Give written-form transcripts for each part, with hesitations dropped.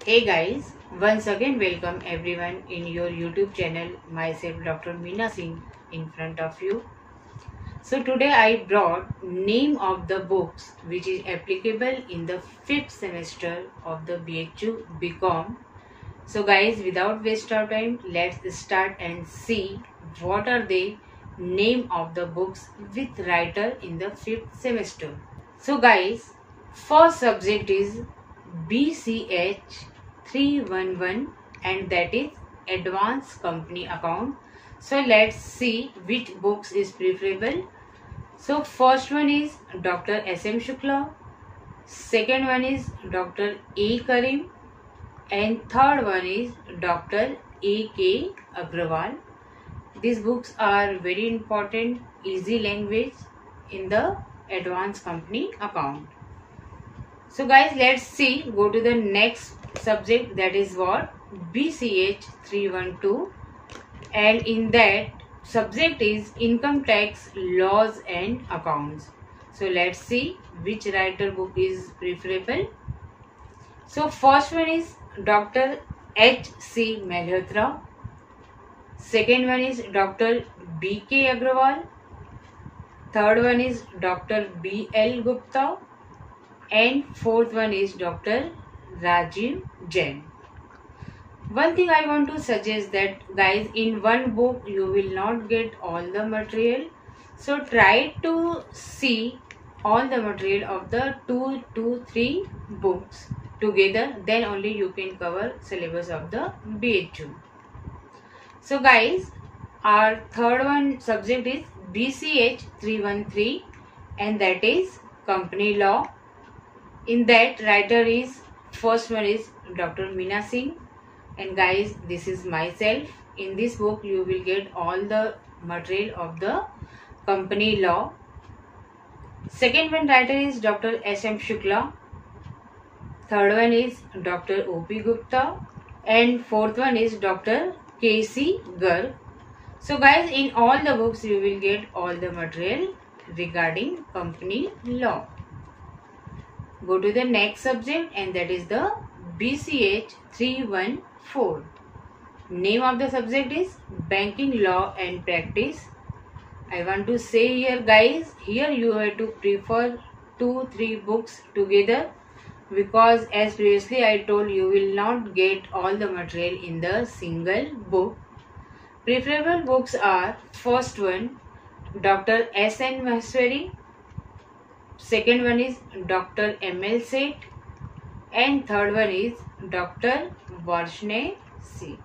Hey guys, once again welcome everyone in your YouTube channel. Myself Dr. Meena Singh in front of you. So today I brought name of the books which is applicable in the 5th semester of the BHU BCom. So guys, without waste of time, let's start and see what are the name of the books with writer in the 5th semester. So guys, first subject is BCH 311 and that is Advanced Company Account. So let's see which books is preferable. So first one is Dr. S.M. Shukla, second one is Dr. A. Karim and third one is Dr. A.K. Agrawal. These books are very important, easy language in the Advanced Company Account. So guys, let's see, go to the next subject, that is what BCH 312 and in that subject is Income Tax Laws and Accounts. So let's see which writer book is preferable. So first one is Dr. H.C. Malhotra, second one is Dr. B.K. Agrawal, third one is Dr. B.L. Gupta and fourth one is Dr. Rajiv Jain. One thing I want to suggest that guys, in one book you will not get all the material. So try to see all the material of the 2 to 3 books together, then only you can cover syllabus of the BHU. So guys, our third one subject is BCH 313 and that is Company Law. In that writer is, first one is Dr. Meena Singh and guys, this is myself. In this book you will get all the material of the company law. Second one writer is Dr. S.M. Shukla, third one is Dr. O.P. Gupta and fourth one is Dr. K.C. Garg. So guys, in all the books you will get all the material regarding company law. Go to the next subject and that is the BCH 314. Name of the subject is Banking Law and Practice. I want to say here guys, here you have to prefer 2-3 books together because as previously I told, you will not get all the material in the single book. Preferable books are first one Dr. S.N. Maheshwari, second one is Dr. M.L. Seth and third one is Dr. Varshney C.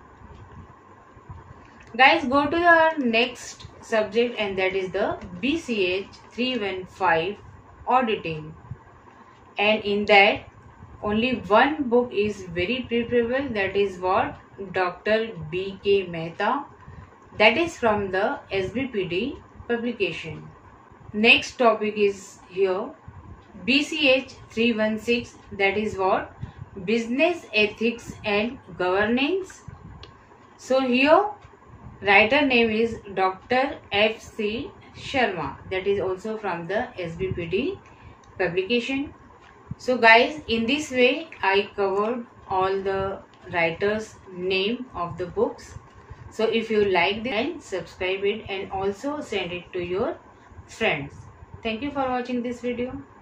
Guys, go to our next subject and that is the BCH 315 Auditing, and in that only one book is very preferable, that is what Dr. B.K. Mehta, that is from the SBPD publication. Next topic is here BCH 316, that is what Business Ethics and Governance. So here writer name is Dr. F.C. Sharma, that is also from the SBPD publication. So guys, in this way I covered all the writers name of the books. So if you like this, subscribe it and also send it to your friends. Thank you for watching this video.